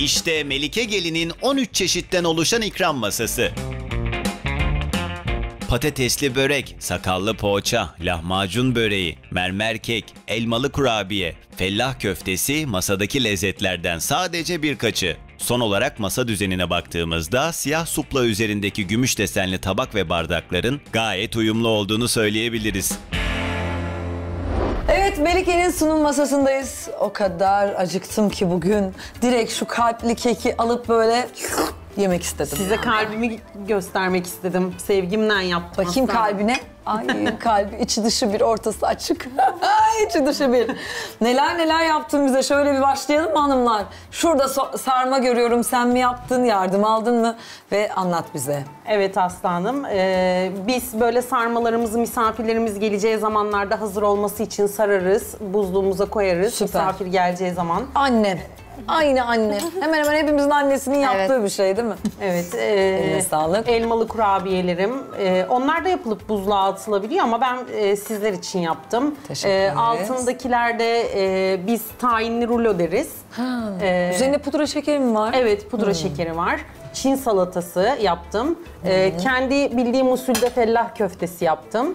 İşte Melike Gelin'in 13 çeşitten oluşan ikram masası. Patatesli börek, sakallı poğaça, lahmacun böreği, mermer kek, elmalı kurabiye, fellah köftesi masadaki lezzetlerden sadece birkaçı. Son olarak masa düzenine baktığımızda siyah supla üzerindeki gümüş desenli tabak ve bardakların gayet uyumlu olduğunu söyleyebiliriz. Evet, Melike'nin sunum masasındayız. O kadar acıktım ki bugün direkt şu kalpli keki alıp böyle yemek istedim. Size kalbimi göstermek istedim. Sevgimden yaptım. Bakayım aslında. kalbine. Ay kalbi içi dışı bir, ortası açık. içi dışı bir. Neler neler yaptın bize. Şöyle bir başlayalım mı hanımlar? Şurada sarma görüyorum. Sen mi yaptın? Yardım aldın mı? Ve anlat bize. Evet aslanım. Biz böyle sarmalarımızı misafirlerimiz geleceği zamanlarda hazır olması için sararız. Buzluğumuza koyarız. Süper. Misafir geleceği zaman. Annem. Aynı anne. Hemen hemen hepimizin annesinin yaptığı bir şey değil mi? Evet. Eline sağlık. Elmalı kurabiyelerim. Onlar da yapılıp buzluğa atılabiliyor ama ben sizler için yaptım. Teşekkür ederiz. Altındakilerde biz tahinli rulo deriz. Üzerinde pudra şekeri mi var? Evet, pudra şekeri var. Çin salatası yaptım. Kendi bildiğim usulde fellah köftesi yaptım.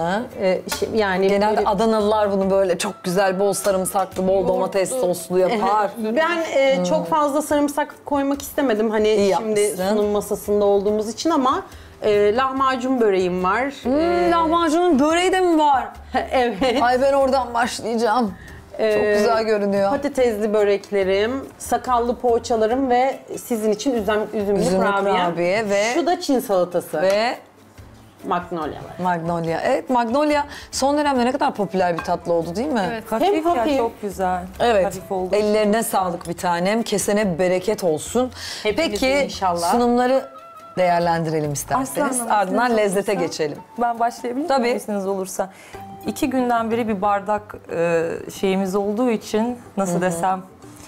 Yani Genelde böyle- Adanalılar bunu böyle çok güzel bol sarımsaklı, bol domates soslu yapar. Ben çok fazla sarımsak koymak istemedim hani İyi şimdi yapmışsın. sunum masasında olduğumuz için ama lahmacun böreğim var. Lahmacunun böreği de mi var? Evet. Ay ben oradan başlayacağım. Çok güzel görünüyor. Patatesli böreklerim, sakallı poğaçalarım ve sizin için üzümlü kurabiye ve şu da Çin salatası. ve Magnolia var. Magnolia. Evet, Magnolia son dönemde ne kadar popüler bir tatlı oldu değil mi? Evet. Hem hafif. Çok güzel. Evet. Hafif oldu. Ellerine sağlık bir tanem. Kesene bereket olsun. Hepimizin Peki inşallah. sunumları değerlendirelim isterseniz. Aslanım, Ardından izniniz lezzete olursa geçelim. Ben başlayabilir Tabii. miyim izniniz olursa? 2 günden beri bir bardak şeyimiz olduğu için nasıl desem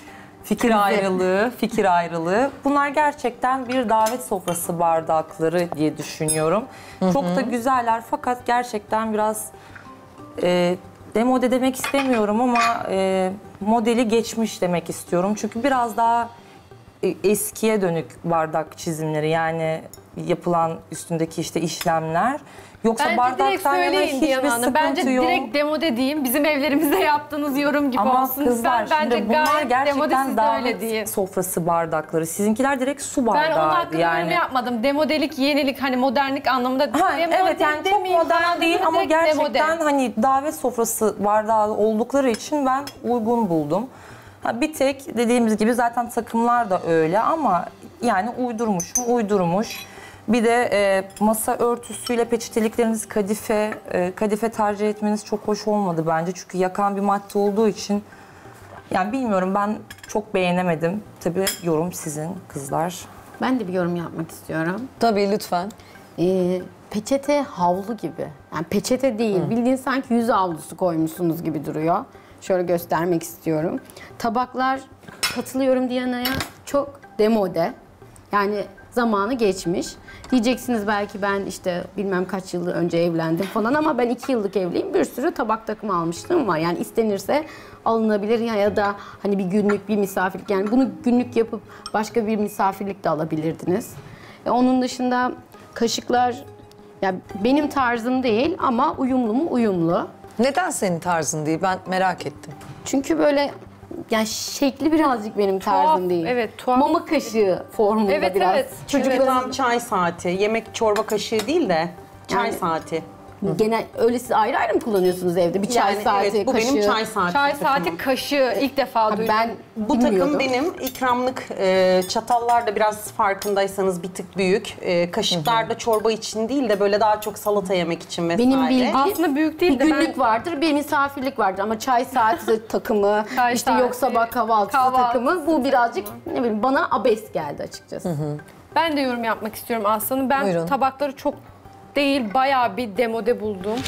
fikir ayrılığı. Bunlar gerçekten bir davet sofrası bardakları diye düşünüyorum. Çok da güzeller fakat gerçekten biraz demode demek istemiyorum ama modeli geçmiş demek istiyorum. Çünkü biraz daha eskiye dönük bardak çizimleri yani yapılan üstündeki işte işlemler. Yoksa Bence direkt bardaktan yana söyleyin hiçbir Diyan Hanım. sıkıntı Bence yok. direkt demode diyeyim. Bizim evlerimizde yaptığınız yorum gibi Ama olsun. kızlar Lütfen. Bence şimdi bunlar gayet demode, gerçekten siz de öyle deyin. davet sofrası bardakları. Sizinkiler direkt su Ben bardağı onun hakkında yorum yapmadım. Demodelik, yenilik, hani modernlik anlamında. Ha, evet yani çok demeyeyim, modern ben değil ama direkt gerçekten demode. hani davet sofrası bardağı oldukları için ben uygun buldum. Ha, bir tek dediğimiz gibi zaten takımlar da öyle ama yani uydurmuş. Bir de masa örtüsüyle peçetelikleriniz kadife tercih etmeniz çok hoş olmadı bence. Çünkü yakan bir madde olduğu için yani bilmiyorum ben çok beğenemedim. Tabii yorum sizin kızlar. Ben de bir yorum yapmak istiyorum. Tabii lütfen. Peçete havlu gibi. Yani peçete değil, bildiğin sanki yüz havlusu koymuşsunuz gibi duruyor. Şöyle göstermek istiyorum. Tabaklar, katılıyorum Diyana'ya, çok demode. Yani zamanı geçmiş. Diyeceksiniz belki ben işte bilmem kaç yıl önce evlendim falan ama ben 2 yıllık evliyim. Bir sürü tabak takımı almıştım var. Yani istenirse alınabilir ya da hani bir günlük bir misafirlik. Yani bunu günlük yapıp başka bir misafirlik de alabilirdiniz. Onun dışında kaşıklar ya benim tarzım değil ama uyumlu mu? Uyumlu. Neden senin tarzın değil? Ben merak ettim. Çünkü böyle yani şekli birazcık benim tarzım Tuhaf, değil. evet, tuhaf. Mama kaşığı formunda Evet, biraz. evet. Çocuk tam çay saati. Yemek çorba kaşığı değil de çay Yani- saati. Genel öyle siz ayrı ayrı mı kullanıyorsunuz evde? Bir çay Yani saati, evet, bu kaşığı. benim çay saati. Çay takımım. saati kaşığı ilk defa duydum. Ben Bu bilmiyordum. takım benim ikramlık çatallar da biraz farkındaysanız bir tık büyük. Kaşıklar da çorba için değil de böyle daha çok salata yemek için vesaire. Benim bildiğim Aslında büyük değil bir de günlük vardır, bir misafirlik vardır ama çay saati takımı, Çay işte saati, yok sabah kahvaltısı takımı bu birazcık ne bileyim bana abes geldi açıkçası. ben de yorum yapmak istiyorum Aslanım. Ben Buyurun. tabakları çok değil, bayağı bir demode buldum.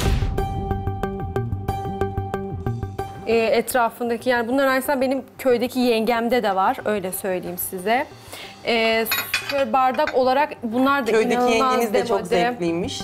Etrafındaki yani bunlar aslında benim köydeki yengemde de var, öyle söyleyeyim size. Şöyle bardak olarak bunlar da Köydeki inanılmaz yengeniz de çok demode. zevkliymiş.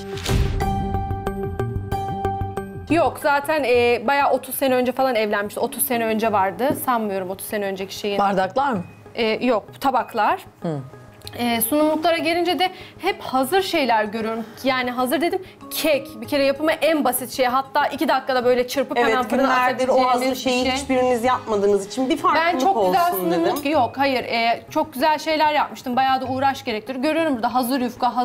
Yok zaten bayağı 30 sene önce falan evlenmişti. 30 sene önce vardı. Sanmıyorum 30 sene önceki şeyin. Bardaklar mı? Yok, tabaklar. Sunumluklara gelince de hep hazır şeyler görüyorum. Yani hazır dedim, kek. Bir kere yapımı en basit şey. Hatta 2 dakikada böyle çırpıp hemen Evet, fırına günlerdir o hazır atabileceğiniz bir şeyi şey. hiçbiriniz yapmadığınız için bir farklılık Ben çok güzel olsun dedim. sunumluk yok, hayır. Çok güzel şeyler yapmıştım. Bayağı da uğraş gerektiriyor. Görüyorum burada hazır yufka,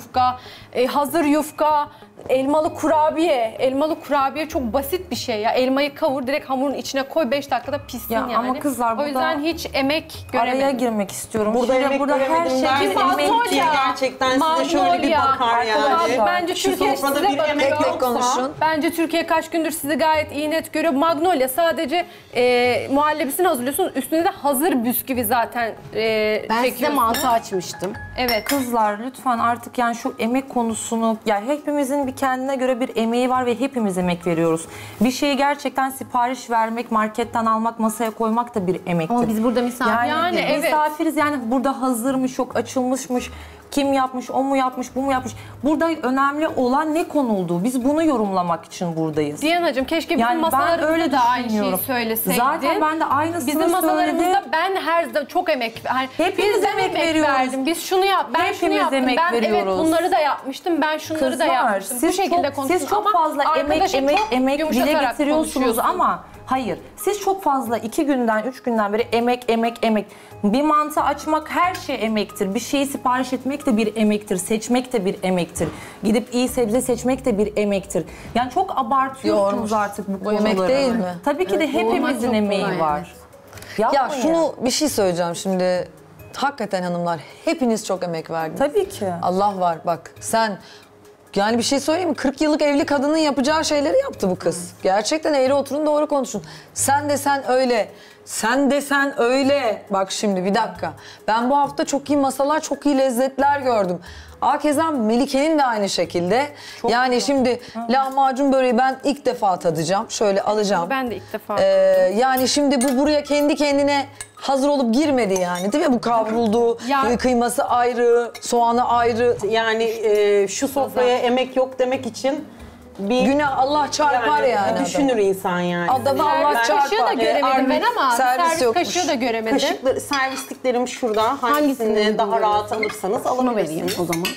hazır yufka, elmalı kurabiye. Elmalı kurabiye çok basit bir şey ya. Elmayı kavur, direkt hamurun içine koy, 5 dakikada pişsin Ya yani. ama kızlar o burada yüzden hiç emek Araya göremedim. girmek istiyorum. Burada Şimdi emek burada her göremedim şey derken Magnolia. emek diye gerçekten size şöyle bir Magnolia. bakar yani. Arkadaşlar, Bence Şu Türkiye sofrada size bir emek bakıyor. Tek tek konuşun. Bence Türkiye kaç gündür sizi gayet iyi net görüyor. Magnolia sadece muhallebisini hazırlıyorsunuz. Üstünde de hazır bisküvi zaten Ben size çekiyorsunuz. mantı açmıştım. Evet. Kızlar lütfen artık yani şu emek konusunu, ya hepimizin bir kendine göre bir emeği var ve hepimiz emek veriyoruz. Bir şeyi gerçekten sipariş vermek, marketten almak, masaya koymak da bir emektir. Ama biz burada misafir Yani evet. misafiriz yani burada hazırmış, yok açılmışmış, kim yapmış, o mu yapmış, bu mu yapmış. Burada önemli olan ne konuldu? Biz bunu yorumlamak için buradayız. Diyanacığım keşke bizim Yani ben masalarımızda öyle da aynı şeyi düşünüyorum. söyleseydin. Zaten ben de aynısını Bizim masalarımızda söyledim. ben her zaman çok emek hani Hepimiz ben emek veriyoruz. verdim. Biz şunu yap, ben şunu Hepimiz yaptım. emek Ben evet veriyoruz. bunları da yapmıştım. Ben şunları da Kızlar, yapmıştım. Bu siz şekilde çok, konuşun siz çok ama fazla arkadaşım çok emek dile yumuşatarak getiriyorsunuz konuşuyorsun. ama hayır. Siz çok fazla 2 günden 3 günden beri emek. Bir mantı açmak her şey emektir. Bir şeyi sipariş etmek de bir emektir. Seçmek de bir emektir. Gidip iyi sebze seçmek de bir emektir. Yani çok abartıyorsunuz Yormuş. artık bu Bu emek konuları. değil mi? Tabii ki de hepimizin çok emeği kolay, var. Ya Yapmayın. şunu bir şey söyleyeceğim şimdi. Hakikaten hanımlar hepiniz çok emek verdiniz. Tabii ki. Allah var bak sen yani bir şey söyleyeyim mi? 40 yıllık evli kadının yapacağı şeyleri yaptı bu kız. Gerçekten eğri oturun doğru konuşun. Sen desen öyle. Sen desen öyle. Bak şimdi bir dakika. Ben bu hafta çok iyi masalar, çok iyi lezzetler gördüm. Hakeza Melike'nin de aynı şekilde. Yani şimdi lahmacun böreği ben ilk defa tadacağım. Şöyle alacağım. Ben de ilk defa. Yani şimdi bu buraya kendi kendine hazır olup girmedi yani değil mi? Bu kavruldu, Ya- kıyması ayrı, soğanı ayrı. Yani şu sofraya emek yok demek için bir Günah Allah çarpar yani. düşünür insan yani. Adamı Allah Servis kaşığı da çarpar. göremedim ben ama servis servis yokmuş. kaşığı da göremedim. Kaşıkları, servisliklerim şurada. Hangisini Hangisini daha uygun rahat görüyorsun? alırsanız Şunu vereyim alabilirsiniz. o zaman.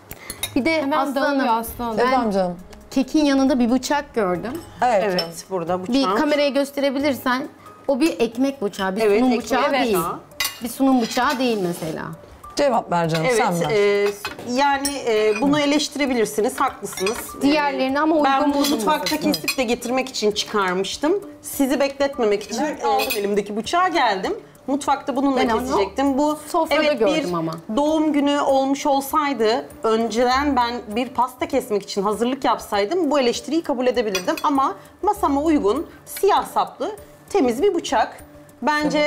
Bir de Hemen dağılıyor aslanım, aslanım. Efendim canım. kekin yanında bir bıçak gördüm. Evet. canım. Evet, burada Bir bıçağım. kameraya gösterebilirsen o bir ekmek bıçağı, bir Evet, sunum ekmek bıçağı bıçağı. değil. Bir sunum bıçağı değil mesela. Cevap ver canım sen Evet, ver. yani bunu eleştirebilirsiniz, haklısınız. Diğerlerini ama uygun Ben bunu buldum mutfakta mesela. kesip de getirmek için çıkarmıştım. Sizi bekletmemek için aldım elimdeki bıçağı geldim. Mutfakta bununla Ben onu kesecektim. Bu sofrada evet gördüm bir ama. doğum günü olmuş olsaydı, önceden ben bir pasta kesmek için hazırlık yapsaydım bu eleştiriyi kabul edebilirdim. Ama masama uygun, siyah saplı, temiz bir bıçak. Bence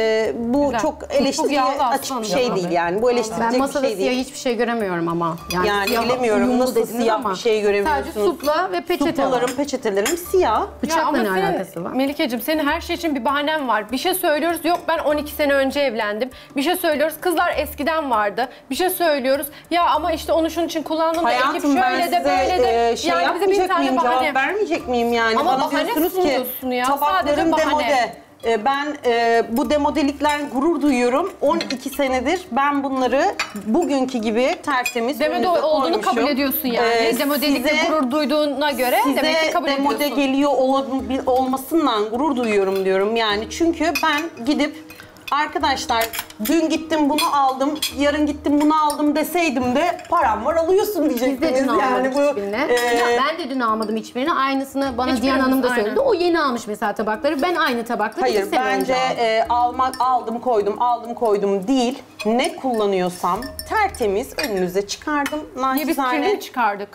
bu Güzel. çok Çok eleştiriye yağlı açık aslanım bir şey ya. değil yani. Bu Ben eleştirilecek bir masada şey siyah değil. hiçbir şey göremiyorum ama. Yani siyah bilemiyorum uyumlu nasıl dediniz siyah ama bir şey göremiyorsunuz. Sadece supla ve peçete var. Suplalarım, peçetelerim siyah. Ya Bıçakla ama ne senin, alakası var? Melikeciğim senin her şey için bir bahanen var. Bir şey söylüyoruz, yok ben 12 sene önce evlendim. Bir şey söylüyoruz, kızlar eskiden vardı. Bir şey söylüyoruz, ya ama işte onu şunun için kullandım da ekip Hayatım ben şöyle de size böyle de. şey Yani bize bir yapmayacak tane miyim, bahane. cevap vermeyecek miyim yani? Ama Bana bahane diyorsunuz ki sunuyorsun ya, sadece tabaklarım bahane. demode. Ben bu demodeliklerle gurur duyuyorum. 12 senedir ben bunları bugünkü gibi tertemiz Demode önünüze olduğunu koymuşum. kabul ediyorsun yani. Demodelikle size- gurur duyduğuna göre demek ki Size kabul demode ediyorsun. geliyor olmasından gurur duyuyorum diyorum yani. Çünkü ben gidip arkadaşlar dün gittim bunu aldım, yarın gittim bunu aldım deseydim de param var alıyorsun Biz de diyecektiniz. dün almadık Yani bu hiçbirini. Ya ben de dün almadım hiçbirini. Aynısını bana Hiçbirimiz, Diyan Hanım da söyledi. aynen. O yeni almış mesela tabakları. Ben aynı tabakları hayır 2 sene bence önce aldım. aldım koydum değil. Ne kullanıyorsam tertemiz önünüze çıkardım. Niye biz Naçizane. kirli çıkardık?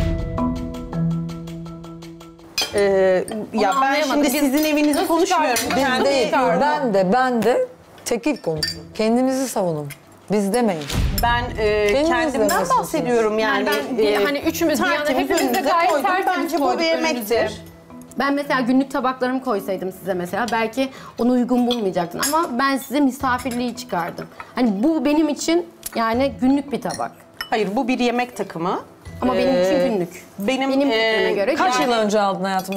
Ya ben anlayamadım. şimdi Biz sizin evinizi nasıl konuşmuyorum. çıkardık? Biz Kendi değil. evim. Ben de tekil konuşun. Kendinizi savunun. Biz demeyin. Ben kendimden nasılsınız? bahsediyorum yani. ben hani üçümüz bir yana tertemiz hepimiz de önünüze gayet koydum. tertemiz Bence bu koyduk bir önümüze. emektir. Ben mesela günlük tabaklarımı koysaydım size mesela belki onu uygun bulmayacaktın ama ben size misafirliği çıkardım. Hani bu benim için yani günlük bir tabak. Hayır bu bir yemek takımı. Ama benim için günlük. Benim Benim fikrime göre Kaç günlük. yıl önce aldın hayatım bunu?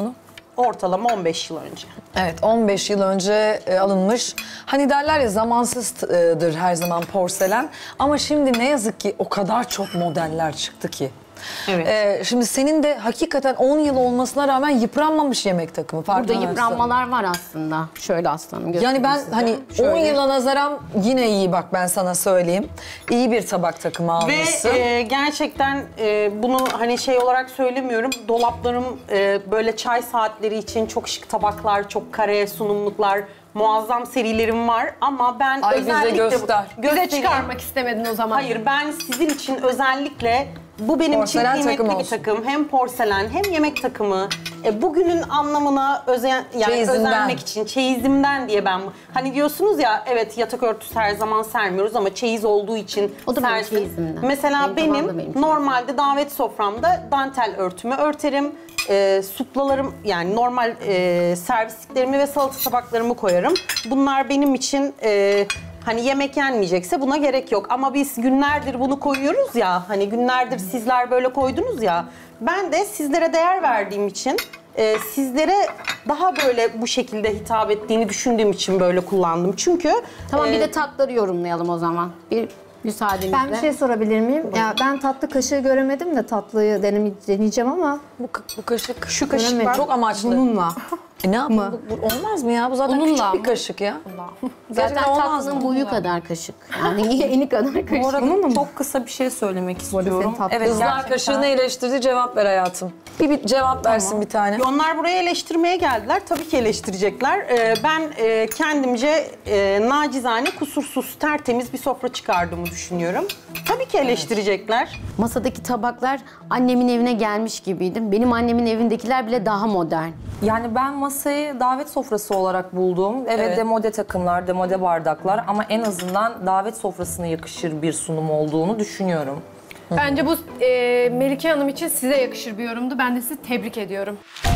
Ortalama 15 yıl önce. Evet, 15 yıl önce alınmış. Hani derler ya, zamansızdır her zaman porselen. Ama şimdi ne yazık ki o kadar çok modeller çıktı ki. Evet. Şimdi senin de hakikaten 10 yıl olmasına rağmen yıpranmamış yemek takımı. Burada farkında mısın? yıpranmalar var aslında. Şöyle aslanım Yani göstereyim ben size. hani 10 Şöyle. yıla nazaran yine iyi, bak ben sana söyleyeyim. İyi bir tabak takımı almışsın. Ve gerçekten bunu hani şey olarak söylemiyorum. Dolaplarım böyle çay saatleri için çok şık tabaklar, çok kare sunumluklar, muazzam serilerim var. Ama ben Ay, bize özellikle... göster. Bize Göstereyim. çıkarmak istemedin o zaman. Hayır, ben sizin için özellikle bu benim Porselen için kıymetli takım bir olsun. takım. Hem porselen hem yemek takımı. Bugünün anlamına Çeyizinden. özenmek için, çeyizimden diye ben... Hani diyorsunuz ya, evet yatak örtüsü her zaman sermiyoruz ama çeyiz olduğu için O da benim sersin. çeyizimden. Mesela Benim tabağım da benim çeyizim. normalde davet soframda dantel örtümü örterim. Suplalarım, yani normal servisliklerimi ve salata tabaklarımı koyarım. Bunlar benim için hani yemek yenmeyecekse buna gerek yok. Ama biz günlerdir bunu koyuyoruz ya, hani günlerdir sizler böyle koydunuz ya. Ben de sizlere değer verdiğim için, sizlere daha böyle bu şekilde hitap ettiğini düşündüğüm için böyle kullandım. Çünkü Tamam bir de tatları yorumlayalım o zaman. Bir müsaadenizle. Ben bir şey sorabilir miyim? Ya ben tatlı kaşığı göremedim de tatlıyı deneyeceğim ama Bu kaşık. şu kaşık göremedim. var. Çok amaçlı. Bununla. Ne yapalım? Bu olmaz mı ya? Bu zaten Bununla küçük bir mı? kaşık ya. Zaten Gerçekten olmaz tatlının mı? boyu kadar kaşık. Yani eni kadar kaşık. Bu arada çok kısa bir şey söylemek istiyorum. senin tatlı- Evet, Kızlar gerçekten. kaşığını eleştirdi, cevap ver hayatım. Bir cevap versin bir tane. Onlar buraya eleştirmeye geldiler. Tabii ki eleştirecekler. Ben kendimce nacizane, kusursuz, tertemiz bir sofra çıkardığımı düşünüyorum. Tabii ki eleştirecekler. Masadaki tabaklar annemin evine gelmiş gibiydim. Benim annemin evindekiler bile daha modern. Yani ben masayı davet sofrası olarak buldum. Evet, Evet. demode takımlar, demode bardaklar ama en azından davet sofrasına yakışır bir sunum olduğunu düşünüyorum. Bence bu Melike Hanım için size yakışır bir yorumdu. Ben de sizi tebrik ediyorum.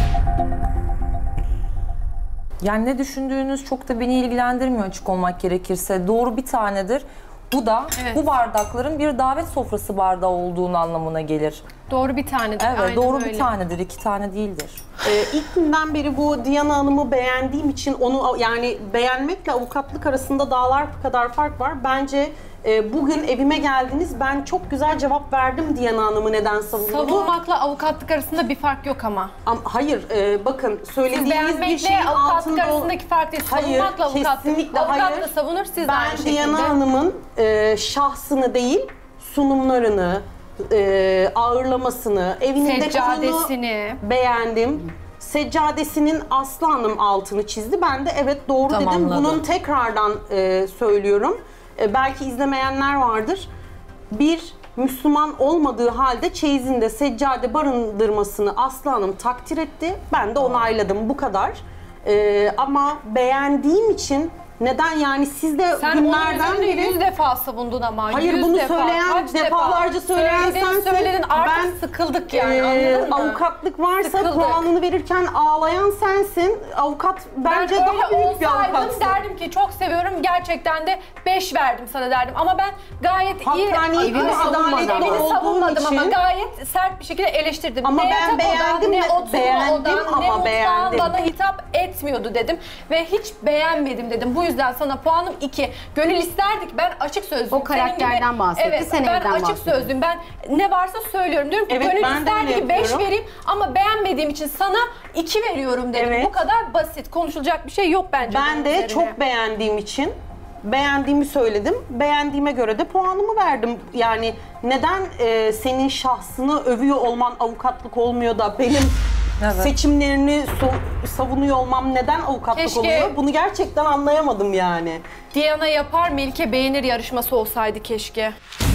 Yani ne düşündüğünüz çok da beni ilgilendirmiyor açık olmak gerekirse. Doğru bir tanedir. Bu da Evet. bu bardakların bir davet sofrası bardağı olduğunu anlamına gelir. Doğru bir tanedir. Evet, Aynen doğru öyle. bir tanedir, 2 tane değildir. İlk günden beri bu Diana Hanım'ı beğendiğim için onu, yani beğenmekle avukatlık arasında dağlar kadar fark var. Bence bugün evime geldiniz, ben çok güzel cevap verdim Diana Hanım'ı neden savunduğumu. Savunmakla avukatlık arasında bir fark yok ama. Hayır, bakın Siz söylediğiniz bir beğenmekle şeyin avukatlık altında... arasındaki fark değil. Hayır, Savunmakla avukatlık. kesinlikle Avukat hayır. da savunur, siz de aynı Ben şekilde. Diana Hanım'ın şahsını değil, sunumlarını, ağırlamasını, evinin Seccadesini. dekorunu beğendim. Seccadesinin Aslı Hanım altını çizdi. Ben de evet doğru dedim. Tamamladı. Bunun tekrardan söylüyorum. Belki izlemeyenler vardır. Bir Müslüman olmadığı halde çeyizinde seccade barındırmasını Aslı Hanım takdir etti. Ben de onayladım. Bu kadar. Ama beğendiğim için neden, yani siz de Sen onun günlerden üzerinde beri... 100 defa savundun ama. Hayır, 100 bunu defa, söyleyen, kaç defa? defalarca söyleyen sensin. Söyledin, artık Ben, sıkıldık yani, anladın mı? Avukatlık varsa Sıkıldık. puanını verirken ağlayan sensin. Avukat bence ben daha öyle büyük bir olsaydım avukatsın. derdim ki çok seviyorum, gerçekten de 5 verdim sana derdim. Ama ben gayet iyi... Hakkaniyetli Evini ve savunmadan. adaletli Evini olduğun savunmadım ama için... gayet sert bir şekilde eleştirdim. Ama ne ben yatak beğendim odan, ne de- oturma beğendim odan, ama ne mutfağın beğendim. bana hitap etmiyordu dedim. Ve hiç beğenmedim dedim. Bu yüzden sana puanım 2. Gönül isterdik, ben açık sözlüyüm. O karakterden Senin gibi- bahsetti, Evet, sen ben evden açık bahsediyorsun. sözlüyüm. Ben ne varsa söylüyorum. Diyorum ki Evet, gönül ben de isterdi öyle ki 5 yapıyorum. vereyim ama beğenmediğim için sana 2 veriyorum dedim. Evet. Bu kadar basit. Konuşulacak bir şey yok bence. Ben bunun de üzerine. çok beğendiğim için beğendiğimi söyledim. Beğendiğime göre de puanımı verdim. Yani neden senin şahsını övüyor olman avukatlık olmuyor da benim seçimlerini savunuyor olmam neden avukatlık Keşke- oluyor? Bunu gerçekten anlayamadım yani. Diana yapar, Melike beğenir yarışması olsaydı keşke.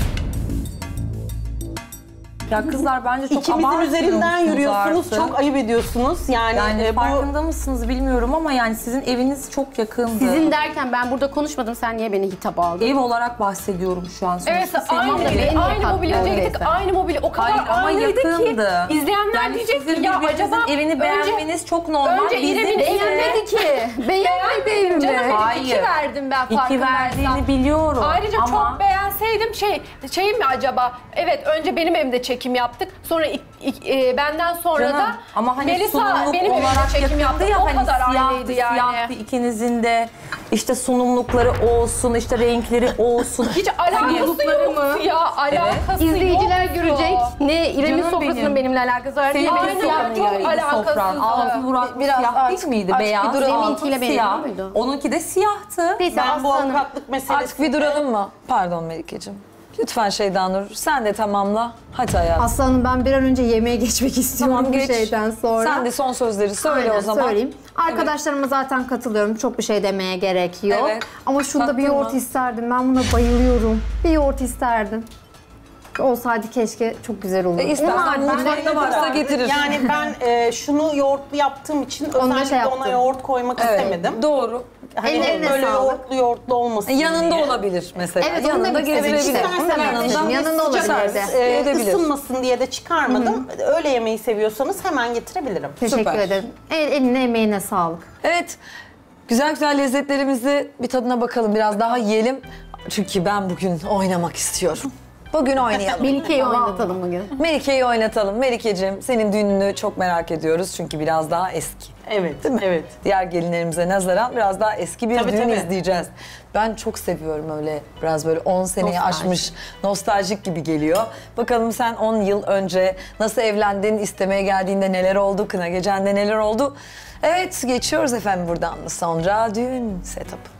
Ya kızlar bence çok İkimizin abartıyorsunuz üzerinden yürüyorsunuz, artık. çok ayıp ediyorsunuz. Yani, bu farkında mısınız bilmiyorum ama yani sizin eviniz çok yakındı. Sizin derken ben burada konuşmadım. Sen niye beni hitap aldın? Ev olarak bahsediyorum şu an. Evet, Sonuçta aynı, senin evin. aynı mobilyacıya Öyleyse. gittik, aynı mobilya. O kadar Hayır ama aynıydı yakındı. ki izleyenler Yani diyecek sizin ki ya birbirinizin acaba evini beğenmeniz çok normal. önce Bizim İrem'in Beğenmedi ki. Beğenmedi evimi. Canım, Hayır. 2 verdim ben İki farkındaysan. verdiğini biliyorum Ayrıca ama çok beğensen gelseydim şey mi acaba? Evet, önce benim evimde çekim yaptık. Sonra benden sonra Canım, da ama hani Melisa sunumluk benim evimde olarak çekim yapıldı yaptı. ya, O hani kadar aynıydı siyahtı, yani. siyahtı ikinizin de işte sunumlukları olsun, işte renkleri olsun. Hiç alakası yoktu ya. Alakası İzleyiciler yoktu. görecek. Ne İrem'in Canım sofrasının benim. benimle alakası var. Senin ne de benim siyah Aynen, mı çok yani alakasızdı. sofran? Altın vuraklı Biraz siyah aç- değil miydi? aç Beyaz, bir duralım. altın Seninkiyle siyah. benziyor muydu? Onunki de siyahtı. Neyse Ben bu Aslanım. avukatlık meselesi... Artık bir duralım mı? Pardon Melike'ciğim. Lütfen Şeydanur sen de tamamla. Hadi hayatım. Aslanım ben bir an önce yemeğe geçmek istiyorum Tamam, bu geç. şeyden sonra. Sen de son sözleri söyle Aynen, o zaman. söyleyeyim. Arkadaşlarıma zaten katılıyorum. Çok bir şey demeye gerek yok. Evet. Ama şunda bir Tattın yoğurt mı? isterdim. Ben buna bayılıyorum. Bir yoğurt isterdim. Olsaydı keşke çok güzel olurdu. İstersen mutfakta varsa getirir. Yani ben şunu yoğurtlu yaptığım için Onu da özellikle şey ona yaptım. yoğurt koymak Evet, istemedim. doğru. Hani Ellerine böyle sağlık. yoğurtlu olmasın Yanında diye. olabilir mesela. Evet, onu yanında demek istedim getirebilir. işte. Onu demek istedim. Yanında olabilirdi. Edebilir. Isınmasın diye de çıkarmadım. Öyle yemeği seviyorsanız hemen getirebilirim. Teşekkür Süper. ederim. Eline emeğine sağlık. Evet. Güzel güzel lezzetlerimizi bir tadına bakalım. Biraz daha yiyelim. Çünkü ben bugün oynamak istiyorum. Bugün oynayalım. Melike'yi oynatalım bugün. Melike'yi oynatalım. Melike'ciğim senin düğününü çok merak ediyoruz. Çünkü biraz daha eski. Evet, Değil mi? evet. Diğer gelinlerimize nazaran biraz daha eski bir Tabii, düğün tabii. izleyeceğiz. Ben çok seviyorum öyle biraz böyle 10 seneyi Nostaljik. aşmış nostaljik gibi geliyor. Bakalım sen 10 yıl önce nasıl evlendin, istemeye geldiğinde neler oldu, kına gecende neler oldu? Evet geçiyoruz efendim buradan sonra düğün setup.